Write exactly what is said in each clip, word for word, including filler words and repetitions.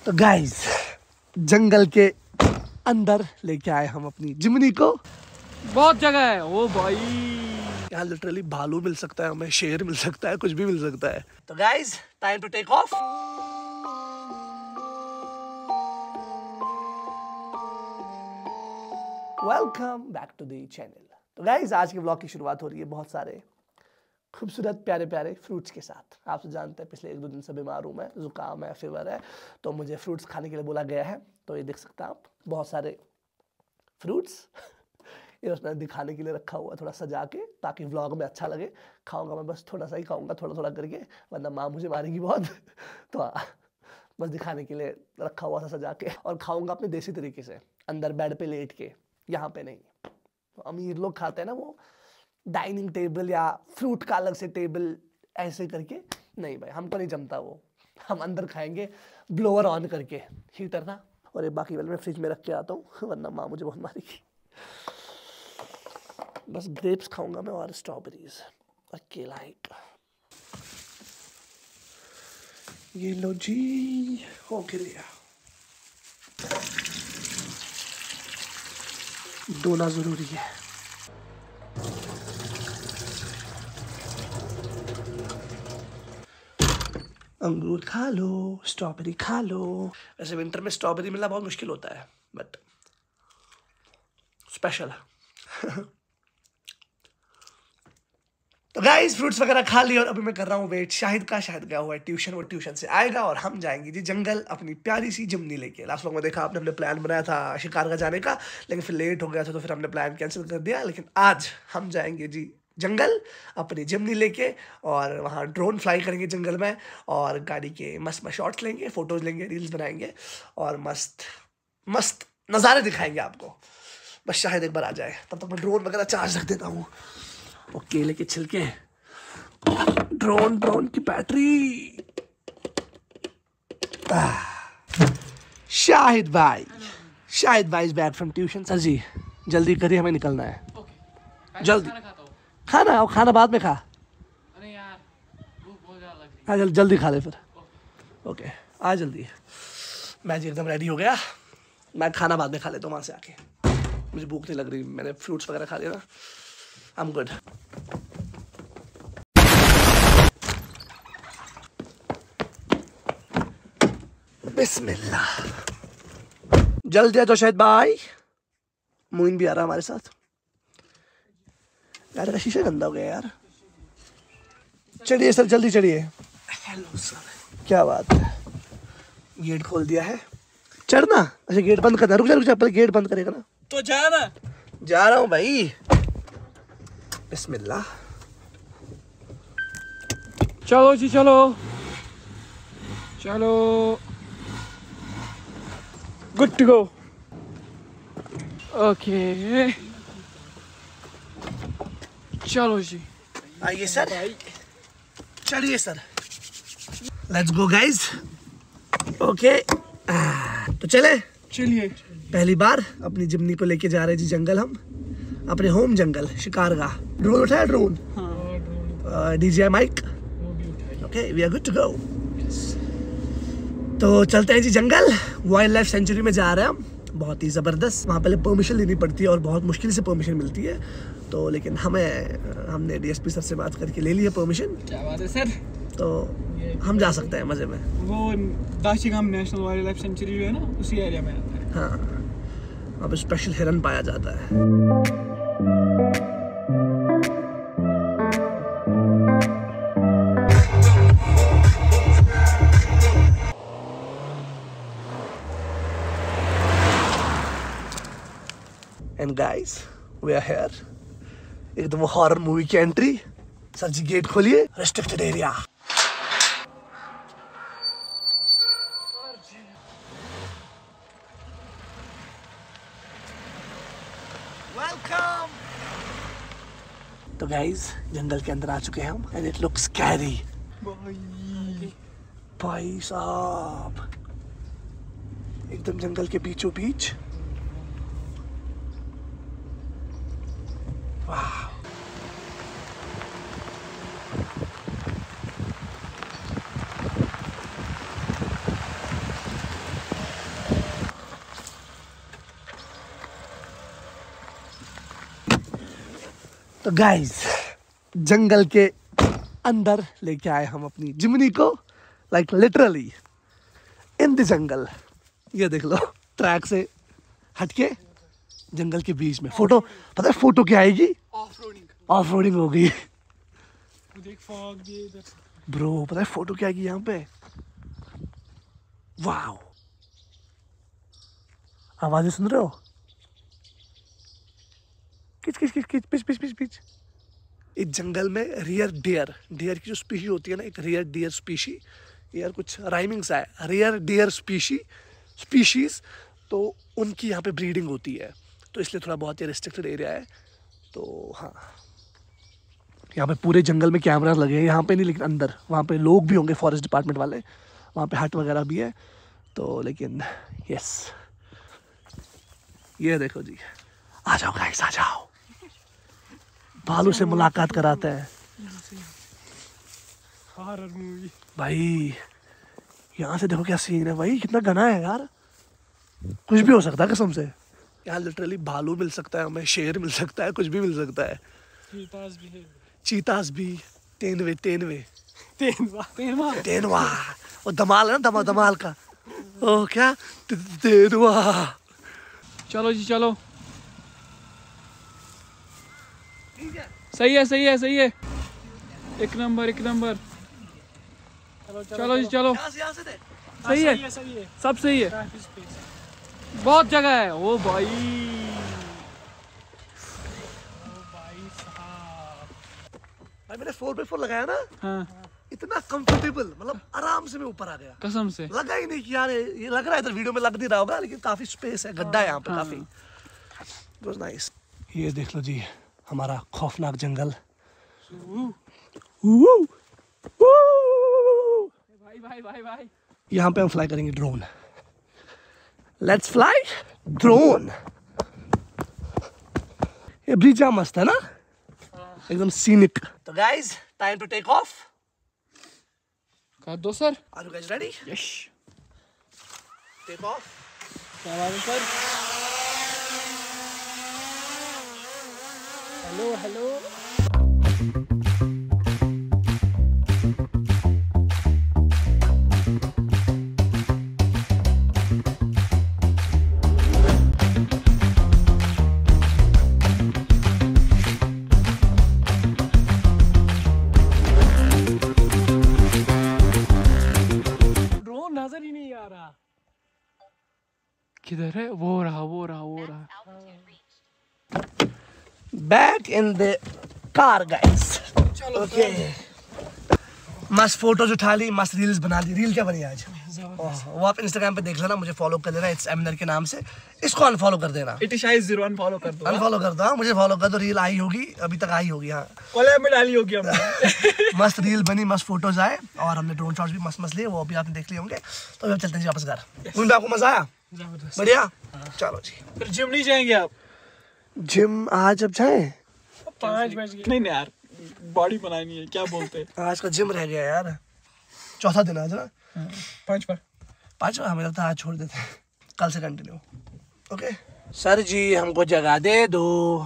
तो गाइस जंगल के अंदर लेके आए हम अपनी जिमनी को। बहुत जगह है ओ भाई, यहाँ लिटरली भालू मिल सकता है, हमें शेर मिल सकता है, कुछ भी मिल सकता है। तो guys time to take off. Welcome back to the channel. तो गाइस आज के ब्लॉग की शुरुआत हो रही है बहुत सारे खूबसूरत प्यारे प्यारे फ्रूट्स के साथ। आप तो जानते हैं पिछले एक दो दिन से बीमार हूँ मैं, जुकाम है, फीवर है, तो मुझे फ्रूट्स खाने के लिए बोला गया है। तो ये देख सकते हैं आप बहुत सारे फ्रूट्स ये उसने दिखाने के लिए रखा हुआ, थोड़ा सजा के, ताकि व्लॉग में अच्छा लगे। खाऊंगा मैं बस थोड़ा सा ही खाऊंगा, थोड़ा थोड़ा करके, वरना माँ मुझे मारेगी बहुत। तो हाँ, बस दिखाने के लिए रखा हुआ था सजा के, और खाऊंगा अपने देसी तरीके से, अंदर बेड पे लेट के, यहाँ पे नहीं। तो अमीर लोग खाते हैं ना वो डाइनिंग टेबल या फ्रूट का अलग से टेबल ऐसे करके, नहीं भाई हमको नहीं जमता वो। हम अंदर खाएंगे ब्लोअर ऑन करके, हीटर ना। और ये बाकी वाले मैं फ्रिज में रख के आता हूँ, वरना माँ मुझे बहुत मारेगी। बस ग्रेप्स खाऊंगा मैं और स्ट्रॉबेरीज और केला एक। ये लो जी, हो गया। दोना जरूरी है। अंगूर खा लो, स्ट्रॉबेरी खा लो। वैसे विंटर में स्ट्रॉबेरी मिलना बहुत मुश्किल होता है, बट स्पेशल है। तो गाइस फ्रूट्स वगैरह खा लिया और अभी मैं कर रहा हूँ वेट शाहिद का। शाहिद गया हुआ है ट्यूशन, वो ट्यूशन से आएगा और हम जाएंगे जी जंगल अपनी प्यारी सी जिमनी लेके। लास्ट व्लॉग में देखा आपने, हमने प्लान बनाया था शिकार का जाने का, लेकिन फिर लेट हो गया था तो फिर हमने प्लान कैंसिल कर दिया। लेकिन आज हम जाएंगे जी जंगल अपनी जिमनी लेके, और वहाँ ड्रोन फ्लाई करेंगे जंगल में, और गाड़ी के मस्त मस्त शॉट्स लेंगे, फोटोज लेंगे, रील्स बनाएंगे, और मस्त मस्त नज़ारे दिखाएंगे आपको। बस शायद एक बार आ जाए, तब तक मैं ड्रोन वगैरह चार्ज रख देता हूँ। और केले के छिलके, ड्रोन ड्रोन की बैटरी। शाहिद भाई, शाहिद भाई is back from tuition. Sir ji जल्दी करिए, हमें निकलना है। okay. जल्दी खाना, और खाना बाद में खा। अरे यार भूख बहुत ज्यादा लग रही है। हाँ जल्दी जल्दी खा ले फिर। Okay okay. आ जल्दी। मैं जी एकदम रेडी हो गया, मैं खाना बाद में खा लेता हूँ वहाँ से आके, मुझे भूख नहीं लग रही, मैंने फ्रूट्स वगैरह खा लिया ना। I am good. बिस्मिल्लाह। जल्दी आ जाओ शायद भाई। मोइन भी आ रहा हमारे साथ। गाड़ी का शीशा गंदा हो गया यार। चढ़िए सर, जल्दी चढ़िए। Hello sir. क्या बात है, गेट खोल दिया है, चढ़ना। अच्छा गेट बंद करना, रुक जा रुक जा, पहले गेट बंद करेगा ना। तो जा ना, जा रहा हूँ भाई। बिस्मिल्लाह। चलो जी चलो चलो, गुड टू गो। ओके चलो जी, आइए सर, चढ़िए sir. Let's go guys. Okay तो चले, चलिए। पहली बार अपनी जिमनी को लेके जा रहे हैं जी जंगल, हम अपने होम जंगल शिकार का। ड्रोन उठाया, drone, DJ mike. Okay we are good to go. तो चलते हैं जी जंगल, वाइल्ड लाइफ सेंचुरी में जा रहे हैं हम। बहुत ही ज़बरदस्त, वहाँ पहले परमिशन लेनी पड़ती है और बहुत मुश्किल से परमिशन मिलती है। तो लेकिन हमें, हमने डीएसपी सर से बात करके ले ली है परमिशन। क्या बात है सर, तो हम जा सकते हैं मज़े में। वो Dachigam national wildlife sanctuary जो है ना, उसी एरिया में आता है। हाँ, वहाँ पे स्पेशल हिरन पाया जाता है। And guys, we are here. एकदम हॉरर मूवी की एंट्री। सर जी गेट खोलिए, रेस्ट्रिक्टेड एरिया। वेलकम। तो गाइस जंगल के अंदर आ चुके हैं हम, एंड इट लुक्स स्कैरी। भाई साहब एकदम जंगल के बीचों बीच। वाह, तो गाइस जंगल के अंदर लेके आए हम अपनी जिमनी को, like literally in the jungle. ये देख लो, ट्रैक से हटके जंगल के बीच में फोटो। पता है फोटो क्या आएगी? Off roading. ऑफ रोडिंग हो गई देख फॉग भी इधर ब्रो। पता है फोटो क्या आएगी यहाँ पे? वाओ, आवाजें सुन रहे हो? किच किच किच किच पिच पिच पिच पिच। इस जंगल में रियर डियर, डियर की जो स्पीशी होती है ना, एक रियर डियर स्पीशी, यार कुछ राइमिंग सा है, रियर डियर स्पीशी स्पीशीज, तो उनकी यहाँ पे ब्रीडिंग होती है, तो इसलिए थोड़ा बहुत ही रिस्ट्रिक्टेड एरिया है। तो हाँ, यहाँ पे पूरे जंगल में कैमरा लगे हैं, यहाँ पे नहीं लेकिन अंदर, वहाँ पे लोग भी होंगे फॉरेस्ट डिपार्टमेंट वाले, वहाँ पे हट वगैरह भी है। तो लेकिन यस, ये देखो जी, आ जाओ गाइस आ जाओ, भालू से मुलाकात कराते हैं हॉरर मूवी भाई। यहाँ से देखो क्या सीन है भाई, कितना घना है यार, कुछ भी हो सकता है कसम से। यहाँ लिटरली भालू मिल सकता है हमें, शेर मिल सकता है, कुछ भी मिल सकता है। चीतास भी है। चीतास भी, तेनवे तेनवे तेनवा तेनवा तेनवा, वो धमाल है ना, धमा धमाल का, ओ क्या तेनवा। चलो जी चलो, सही है सही है सही है, एक नंबर एक नंबर। चलो जी चलो, सही है सही है, सब सही है, बहुत जगह है। ओ भाई भाई मैंने फोर बाई फोर लगाया ना, हाँ इतना कंफर्टेबल, मतलब आराम से मैं ऊपर आ गया, कसम से लगा ही नहीं कि यार ये लग रहा है, इधर वीडियो में लग नहीं रहा होगा, लेकिन काफी स्पेस है, गड्ढा है यहाँ पे, हाँ। काफी इट वाज नाइस। ये देख लो जी, हमारा खौफनाक जंगल। भाई भाई भाई भाई, यहाँ पे हम फ्लाई करेंगे ड्रोन। Let's fly drone. ये ब्रिज यहाँ मस्त है ना, एकदम सीनिक। तो guys time to take off. कर दो sir. Are you guys ready? Yes, take off. क्या बात है सर? हेलो हेलो, नजर ही नहीं आ रहा, किधर है? वो रहा वो रहा वो रहा। Back in the car guys. Okay, मस्त फोटोज उठा ली, मस्त रील्स बना ली। रील क्या बनी आज? वो आप इंस्टाग्राम पे देख लेना, मुझे फॉलो कर लेना, इट्स एमिनर के नाम से। इसको अनफॉलो कर देना, इटिशाई जीरो अनफॉलो कर दो, अनफॉलो कर दो, मुझे फॉलो कर दो। रील आई होगी, अभी तक आई होगी। हाँ, कोलैब में डाली होगी हमने। मस्त रील बनी, मस्त फोटोज आए, और हमने ड्रोन शॉट्स भी मस्त मस्त लिए, वो भी आपने देख लिए होंगे। तो अब चलते हैं जी वापस घर। उनमें आपको मजा आया? बढ़िया, चलो जी। फिर जिम नहीं जाएंगे आप? जिम आज अब जाए? पाँच बज गए। नहीं नहीं यार, बॉडी बनानी है, क्या बोलते हैं। आज का जिम रह गया यार, चौथा दिन आज ना। पाँच पर पाँच हमें लगता है आज छोड़ देते हैं, कल से कंटिन्यू। ओके सर जी, हमको जगह दे दो।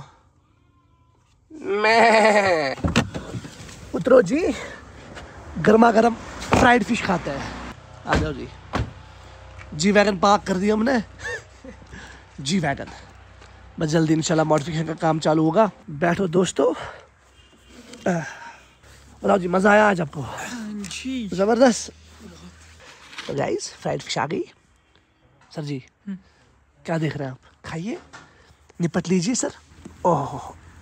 मैं उतरो जी, गर्मा गर्म फ्राइड फिश खाते हैं। आ जाओ जी। जी वैगन पार्क कर दिया हमने। जी वैगन, बस जल्दी इंशाल्लाह मॉडिफिकेशन का काम चालू होगा। बैठो दोस्तों, बताओ जी मज़ा आया आज आपको? जी ज़बरदस्त। तो गाइस फ्राइड फिश आ गई। सर जी क्या देख रहे हैं आप? खाइए, निपट लीजिए सर। ओह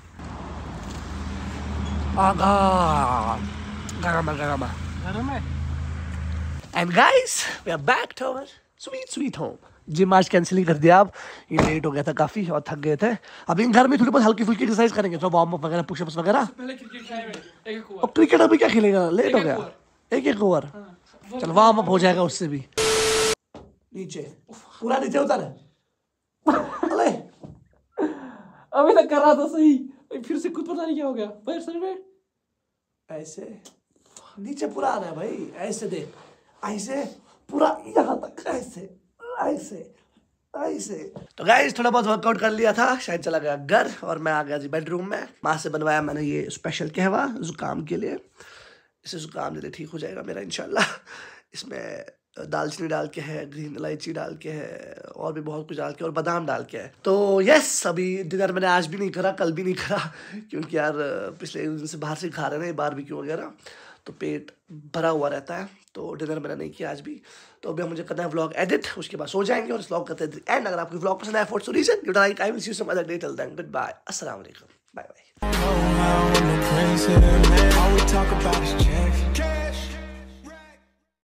आगा, गरम गरम गरम है। And guys we are back to our sweet sweet home. Gym आज कैंसिल कर दिया, अब ये लेट हो गया था काफी और थक गए थे। अभी घर में थोड़ी बहुत हल्की फुल्की एक्सरसाइज करेंगे, तो वार्म अप वगैरह, पुशअप्स वगैरह। पहले क्रिकेट खेलेंगे, एक एक ओवर। और क्रिकेट अभी क्या खेलेगा, लेट हो गया। एक एक ओवर, चल वार्म अप हो जाएगा उससे भी। नीचे पूरा नीचे उतर। अरे अभी तक कर रहा था सही, फिर से कुछ पता नहीं क्या हो गया। पैर सर में ऐसे नीचे पूरा आ रहा है भाई, ऐसे देख, ऐसे पूरा यहाँ तक, ऐसे ऐसे से। तो गाइस थोड़ा बहुत वर्कआउट कर लिया था, शायद चला गया घर और मैं आ गया जी बेडरूम में। माँ से बनवाया मैंने ये स्पेशल कहवा जुकाम के लिए, इससे जुकाम जल्दी ठीक हो जाएगा मेरा इंशाल्लाह। इसमें दालचीनी डाल के है, ग्रीन इलायची डाल के है और भी बहुत कुछ डाल के और बादाम डाल के है। तो यस अभी डिनर मैंने आज भी नहीं करा, कल भी नहीं करा, क्योंकि यार पिछले एक दिन से बाहर से खा रहे हैं बारबेक्यू वगैरह, तो पेट भरा हुआ रहता है। तो डिनर मैंने नहीं किया आज भी। तो अभी मुझे करना है व्लॉग एडिट, उसके बाद सो जाएंगे और इस व्लॉग करते हैं एंड। अगर आपको व्लॉग पसंद आया for so reason give like, I will see you some other day, till then goodbye, अस्सलाम वालेकुम, बाय बाय।